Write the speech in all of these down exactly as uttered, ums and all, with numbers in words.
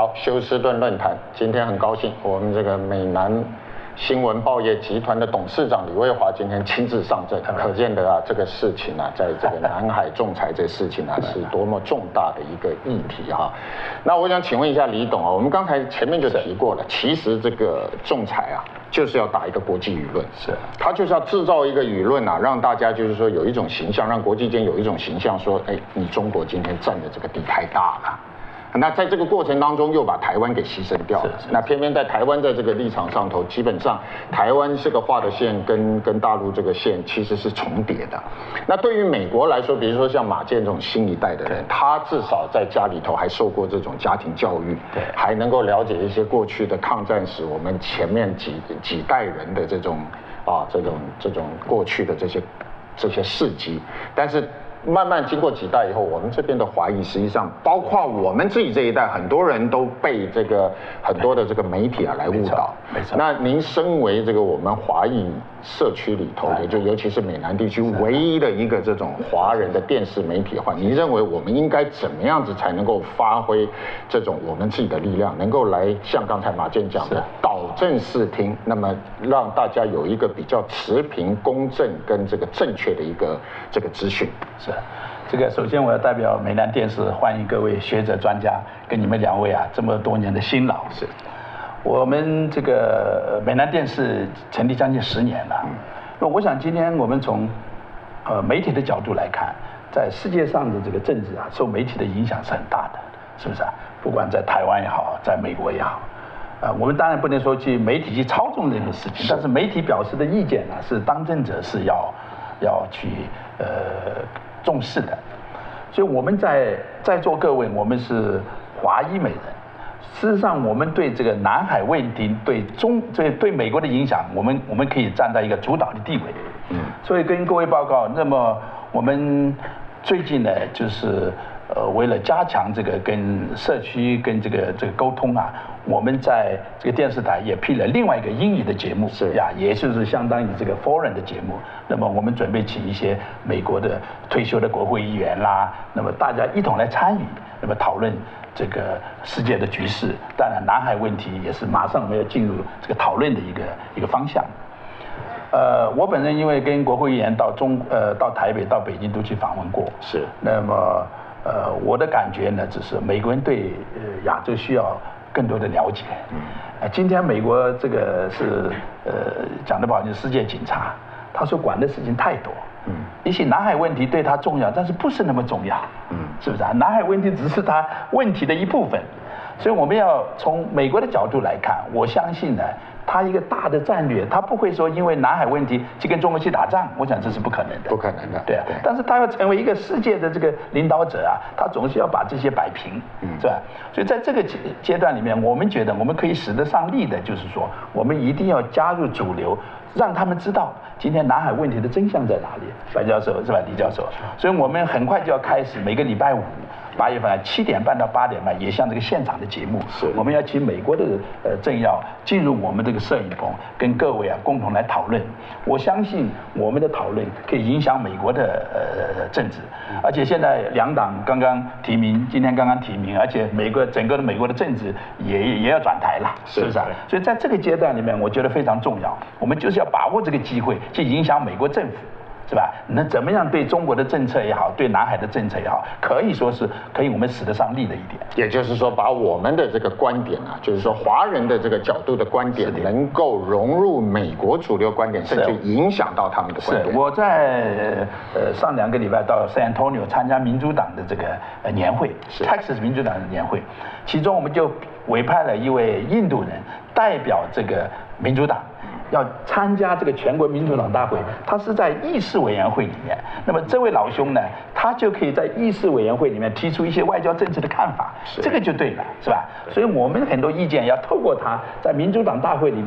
好，休斯顿论坛，今天很高兴，我们这个美南新闻报业集团的董事长李卫华今天亲自上阵，可见得啊，这个事情啊，在这个南海仲裁这事情啊，是多么重大的一个议题哈。那我想请问一下李董啊，我们刚才前面就提过了，其实这个仲裁啊，就是要打一个国际舆论，是，他就是要制造一个舆论啊，让大家就是说有一种形象，让国际间有一种形象，说，哎，你中国今天占的这个地太大了。那在这个过程当中，又把台湾给牺牲掉了。那偏偏在台湾在这个立场上头，基本上台湾这个画的线跟跟大陆这个线其实是重叠的。那对于美国来说，比如说像马建这种新一代的人，他至少在家里头还受过这种家庭教育，对，还能够了解一些过去的抗战史，我们前面几几代人的这种啊这种这种过去的这些这些事迹，但是。慢慢经过几代以后，我们这边的华裔实际上，包括我们自己这一代，很多人都被这个很多的这个媒体啊来误导。没错。那您身为这个我们华裔社区里头的，就尤其是美南地区唯一的一个这种华人的电视媒体的话，您认为我们应该怎么样子才能够发挥这种我们自己的力量，能够来像刚才马健讲的导正视听，那么让大家有一个比较持平、公正跟这个正确的一个这个资讯？是。 这个首先我要代表美南电视欢迎各位学者专家跟你们两位啊这么多年的辛劳。是，我们这个美南电视成立将近十年了。那我想今天我们从呃媒体的角度来看，在世界上的这个政治啊，受媒体的影响是很大的，是不是啊？不管在台湾也好，在美国也好，呃，我们当然不能说去媒体去操纵这个事情，但是媒体表示的意见呢，是当政者是要要去呃。重视的，所以我们在在座各位，我们是华裔美人。事实上，我们对这个南海问题、对中、对对美国的影响，我们我们可以站在一个主导的地位。嗯，所以跟各位报告，那么我们最近呢，就是呃，为了加强这个跟社区跟这个这个沟通啊，我们在这个电视台也批了另外一个英语的节目，是呀，也就是相当于这个 foreign 的节目。那么我们准备请一些美国的退休的国会议员啦，那么大家一同来参与，那么讨论这个世界的局势。当然，南海问题也是马上我们要进入这个讨论的一个一个方向。呃，我本人因为跟国会议员到中呃到台北到北京都去访问过，是，那么。呃，我的感觉呢，只是美国人对呃亚洲需要更多的了解。嗯，呃，今天美国这个是呃讲得不好听，世界警察，他说管的事情太多。嗯，也许南海问题对他重要，但是不是那么重要。嗯，是不是啊？南海问题只是他问题的一部分，所以我们要从美国的角度来看，我相信呢。他一个大的战略，他不会说因为南海问题去跟中国去打仗，我想这是不可能的， 不可能的， 对啊。对，但是他要成为一个世界的这个领导者啊，他总是要把这些摆平，嗯，是吧？所以在这个阶阶段里面，我们觉得我们可以使得上力的，就是说，我们一定要加入主流，让他们知道今天南海问题的真相在哪里。白教授是吧？李教授，所以我们很快就要开始每个礼拜五。八月份七点半到八点半，也像这个现场的节目，是我们要请美国的呃政要进入我们这个摄影棚，跟各位啊共同来讨论。我相信我们的讨论可以影响美国的呃政治，而且现在两党刚刚提名，今天刚刚提名，而且美国整个的美国的政治也也要转台了，是不是啊？所以在这个阶段里面，我觉得非常重要，我们就是要把握这个机会，去影响美国政府。是吧？那怎么样对中国的政策也好，对南海的政策也好，可以说是可以我们使得上力的一点。 也就是说，把我们的这个观点啊，就是说华人的这个角度的观点，能够融入美国主流观点，甚至影响到他们的观点。 是我在呃上两个礼拜到 San Antonio 参加民主党的这个呃年会 ，Texas 民主党的年会，其中我们就委派了一位印度人代表这个民主党。要参加这个全国民主党大会，他是在议事委员会里面。那么这位老兄呢，他就可以在议事委员会里面提出一些外交政策的看法，这个就对了，是吧？所以我们很多意见要透过他在民主党大会里面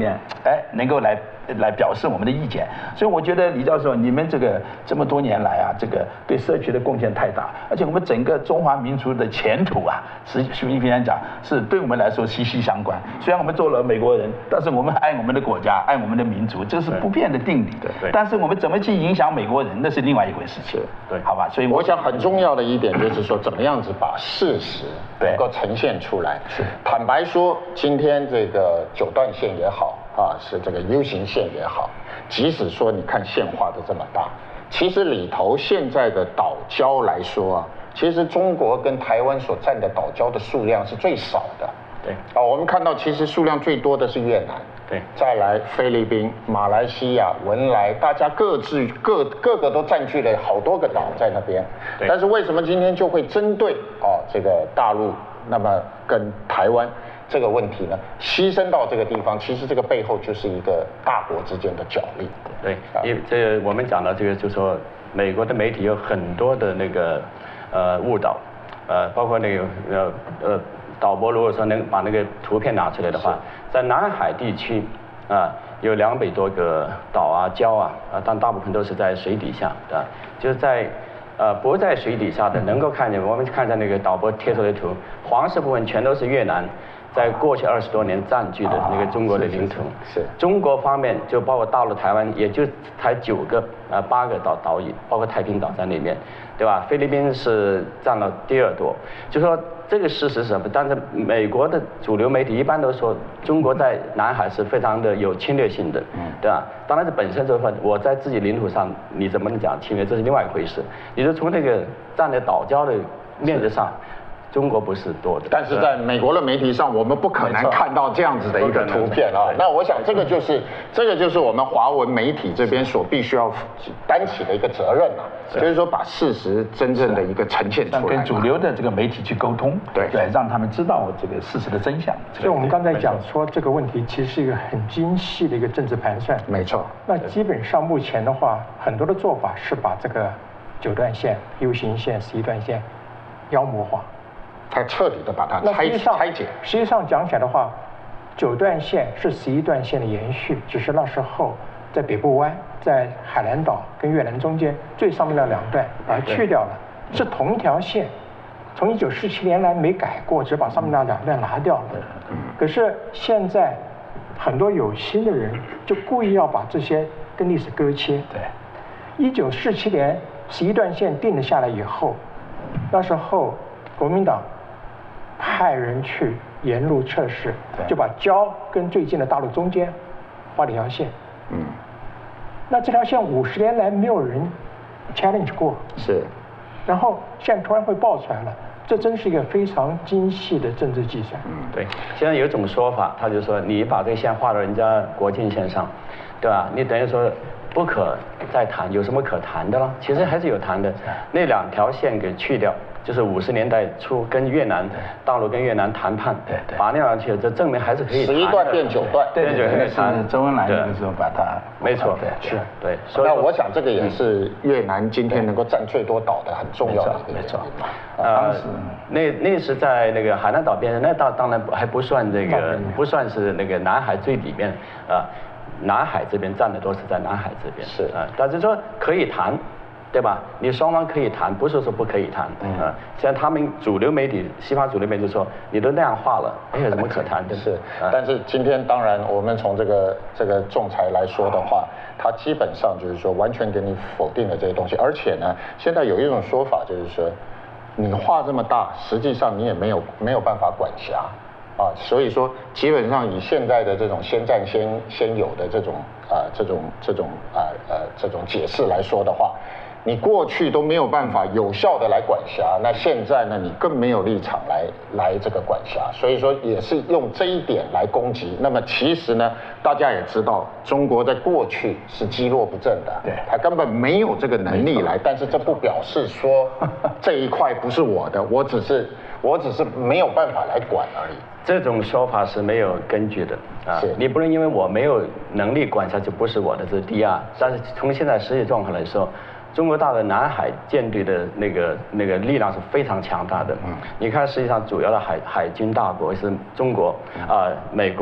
哎，能够来来表示我们的意见。所以我觉得李教授，你们这个这么多年来啊，这个对社区的贡献太大，而且我们整个中华民族的前途啊，实习近平讲是对我们来说息息相关。虽然我们做了美国人，但是我们爱我们的国家，爱我们的民族，这是不变的定理。 对对。 但是我们怎么去影响美国人，那是另外一回事情。 对， 好吧。所以我想很重要的一点就是说，怎么样子把事实能够呈现出来。 是。 坦白说，今天这个九段线也好啊，是这个 U 型线也好，即使说你看线画的这么大，其实里头现在的岛礁来说啊，其实中国跟台湾所占的岛礁的数量是最少的。 对。 啊，我们看到其实数量最多的是越南。 对。 再来菲律宾、马来西亚、文莱，大家各自各各个都占据了好多个岛在那边。 对。 但是为什么今天就会针对啊这个大陆，那么跟台湾这个问题呢，牺牲到这个地方，其实这个背后就是一个大国之间的角力。 对，因为这个我们讲到这个，就说美国的媒体有很多的那个呃误导，呃，包括那个呃呃导播如果说能把那个图片拿出来的话，在南海地区啊、有两百多个岛啊礁啊啊，但大部分都是在水底下的，就是在。呃，不在水底下的能够看见，我们看见那个导播贴出来的图，黄色部分全都是越南在过去二十多年占据的那个中国的领土。 是。 中国方面就包括大陆、台湾，也就才九个呃八个岛岛屿，包括太平岛在里面，对吧？菲律宾是占了第二多，就说这个事实是什么？但是美国的主流媒体一般都说中国在南海是非常的有侵略性的，对吧？当然这本身这份我在自己领土上，你怎么能讲侵略？这是另外一回事。你就从那个占在岛礁的面子上。中国不是多的， 但是在美国的媒体上，我们不可能看到这样子的一个图片啊。那我想这个就是这个就是我们华文媒体这边所必须要担起的一个责任啊，就是说把事实真正的一个呈现出来， 跟主流的这个媒体去沟通，对对，让他们知道这个事实的真相。 所以我们刚才讲说这个问题其实是一个很精细的一个政治盘算。 没错。 那基本上目前的话，很多的做法是把这个九段线、U 型线、十一段线妖魔化。 它彻底的把它拆拆解。 实际上讲起来的话，九段线是十一段线的延续，只是那时候在北部湾、在海南岛跟越南中间最上面的两段而去掉了，是同一条线，从一九四七年来没改过，只把上面那两段拿掉了。可是现在很多有心的人就故意要把这些跟历史割切。 对， 一九四七年十一段线定了下来以后，那时候国民党派人去沿路测试，就把礁跟最近的大陆中间画了一条线。嗯，那这条线五十年来没有人 challenge 过。 是。 然后现在突然会爆出来了，这真是一个非常精细的政治计算。 嗯，对。现在有一种说法，他就说你把这个线画到人家国境线上，对吧？你等于说不可再谈，有什么可谈的了？其实还是有谈的。那两条线给去掉。就是五十年代初跟越南大陆跟越南谈判， 对对， 把那两条这证明还是可以谈的。 十一段变九段， 对对对，是周恩来那个时候把它， 没错， 对是，对。 那我想这个也是越南今天能够占最多岛的很重要的一个原因嘛。 呃，那那是在那个海南岛边上，那当当然还不算这个，不算是那个南海最里面啊，南海这边占的都是在南海这边， 是啊， 但是说可以谈。对吧？你双方可以谈，不是说不可以谈。嗯，现在他们主流媒体，西方主流媒体说，你都那样画了，还有什么可谈的？ 是，但是今天当然，我们从这个这个仲裁来说的话，它基本上就是说完全给你否定了这些东西，而且呢，现在有一种说法就是说，你画这么大，实际上你也没有没有办法管辖。啊，所以说基本上以现在的这种先占先先有的这种啊、呃、这种这种啊 呃, 呃这种解释来说的话，你过去都没有办法有效的来管辖，那现在呢你更没有立场来来这个管辖，所以说也是用这一点来攻击。那么其实呢，大家也知道，中国在过去是积弱不振的， 对， 他根本没有这个能力来，但是这不表示说这一块不是我的，我只是我只是没有办法来管而已。 这种说法是没有根据的啊！你不能因为我没有能力管辖就不是我的，这是第二。但是从现在实际状况来说，中国大陆南海舰队的那个那个力量是非常强大的。嗯，你看，实际上主要的海海军大国是中国啊、呃、美国、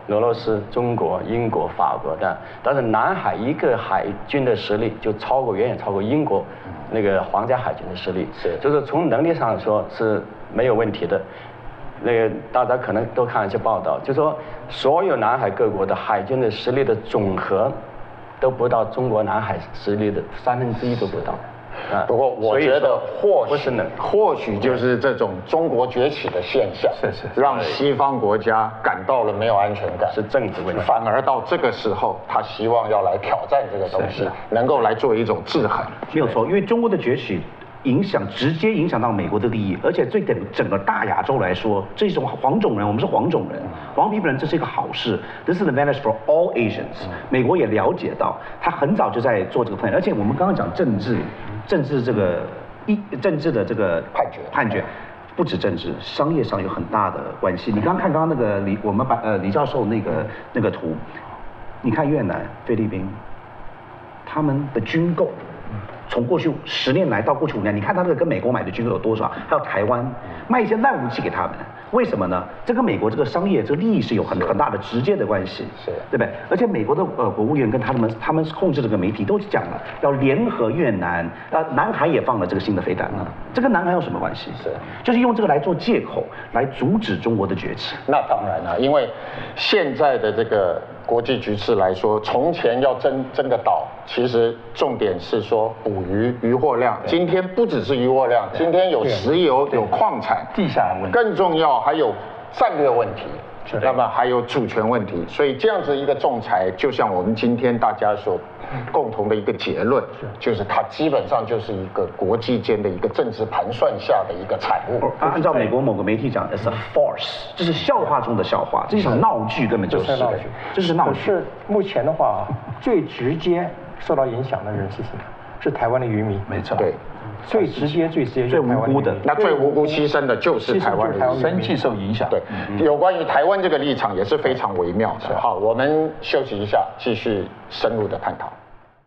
俄罗斯、中国、英国、法国的，但是南海一个海军的实力就超过远远超过英国那个皇家海军的实力， 是， 就是从能力上说是没有问题的。那个大家可能都看一些报道，就说所有南海各国的海军的实力的总和，都不到中国南海实力的三分之一都不到。 啊，不过我觉得或许或许就是这种中国崛起的现象， 是是， 让西方国家感到了没有安全感， 是政治问题。 反而到这个时候，他希望要来挑战这个东西，能够来做一种制衡。 没有错，因为中国的崛起影响直接影响到美国的利益，而且对整整个大亚洲来说，这种黄种人，我们是黄种人，黄皮肤人，这是一个好事。This is an advantage for all Asians。美国也了解到，他很早就在做这个判断，而且我们刚刚讲政治，政治这个一政治的这个判决判决。不止政治，商业上有很大的关系。你刚刚看刚刚那个李我们把呃李教授那个那个图，你看越南、菲律宾，他们的军购。从过去十年来到过去五年，你看他这个跟美国买的军购有多少？还有台湾卖一些烂武器给他们，为什么呢？这跟美国这个商业这个利益是有很很大的直接的关系， 是， 对不对？而且美国的呃国务院跟他们他们控制这个媒体都讲了，要联合越南，呃，南海也放了这个新的飞弹了，这跟南海有什么关系？ 是， 就是用这个来做借口来阻止中国的崛起。 那当然了，因为现在的这个国际局势来说，从前要争争个岛，其实重点是说捕鱼渔获量。今天不只是渔获量，今天有石油、有矿产、 地下问题， 更重要还有战略问题。那么还有主权问题，所以这样子一个仲裁，就像我们今天大家所共同的一个结论，就是它基本上就是一个国际间的一个政治盘算下的一个产物。 按照美国某个媒体讲 ，it's a farce， 这是笑话中的笑话，这是一场闹剧，根本就是。 闹剧， 这是闹剧。 可是目前的话，最直接受到影响的人是什么？是台湾的渔民。 没错。 对。 最直接、最直接、 最无辜的， 那最无辜牺牲的就是台湾人， 生计受影响。 对，有关于台湾这个立场也是非常微妙的。好，我们休息一下，继续深入的探讨。